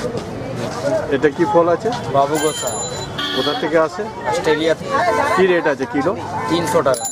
এটা কি ফল আছে? বাবু গোসা, কোথা থেকে আসে? অস্ট্রেলিয়া থেকে। কি রেট আছে কিলো? 300 টাকা।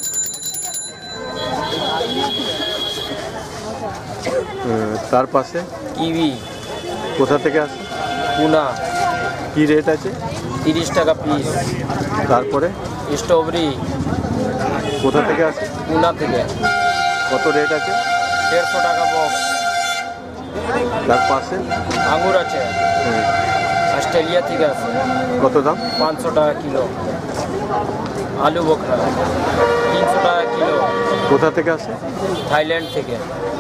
তার পাশে কিউই, কোথা থেকে আসে? পুনা, কি রেট আছে? 30 টাকা পিস। তারপরে স্ট্রবেরি, কোথা থেকে আসে? পুনা থেকে। কত রেট আছে? 150 টাকা বক্স। তার পাশে আঙুর আছে, অস্ট্রেলিয়া থেকে আছে। কত দাম? 500 টাকা কিলো। আলু বোখরা 300 টাকা কিলো। কোথা থেকে আসে? থাইল্যান্ড থেকে।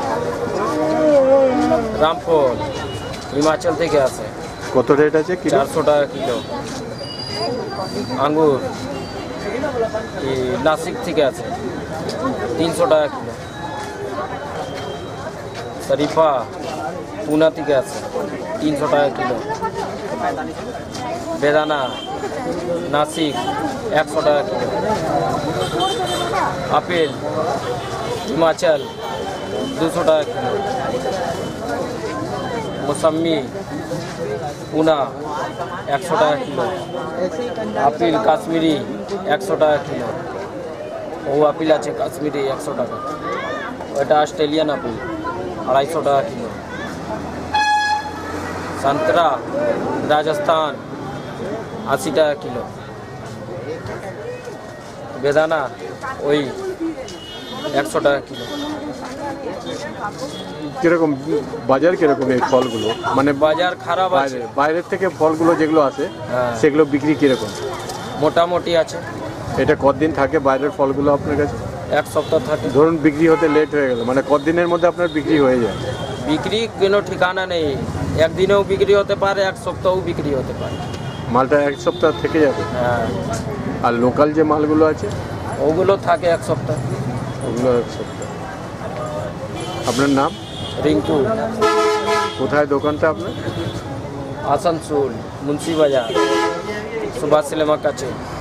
রামফল হিমাচল থেকে আছে। কত রেট আছে কিলো? 400 টাকা কিলো। আঙ্গুর নাসিক থেকে আছে, 300 টাকা কিলো। শরীফা পুনা থেকে আছে, 300 টাকা কিলো। বেদানা নাসিক 100 টাকা কিলো। আপেল হিমাচল 200 টাকা কিলো। মৌসম্বি পুনা 100 টাকা কিলো। আপেল কাশ্মীরি 100 টাকা কিলো। ও আপেল আছে কাশ্মীরি 100 টাকা। ওটা অস্ট্রেলিয়ান আপেল 250 টাকা কিলো। संतरा राजस्थान 80 টাকা কিলো। বেদানা ওই 100 টাকা কিলো। কিরকম বাজার কিরকম এই ফলগুলো? মানে বাজার খারাপ আছে। বাইরের থেকে ফলগুলো যেগুলো আসে সেগুলো বিক্রি কিরকম? মোটামুটি আছে। এটা কতদিন থাকে বাইরের ফলগুলো আপনার কাছে? 1 সপ্তাহ থাকে। ধরুন বিক্রি হতে লেট হয়ে গেল, মানে কতদিনের মধ্যে আপনার বিক্রি হয়ে যায়? বিক্রি কোনো ঠিকানা নেই, একদিনেও বিক্রি হতে পারে, 1 সপ্তাহও বিক্রি হতে পারে। মালটা 1 সপ্তাহ থেকে যাবে। হ্যাঁ, আর লোকাল যে মালগুলো আছে ওগুলো থাকে 1 সপ্তাহ। ওগুলো 1 সপ্তাহ। আপনার নাম? রিঙ্কু। কোথায় দোকানটা আপনার? আসানসোল মুন্সি বাজার, সুভাষ সিনেমার কাছে।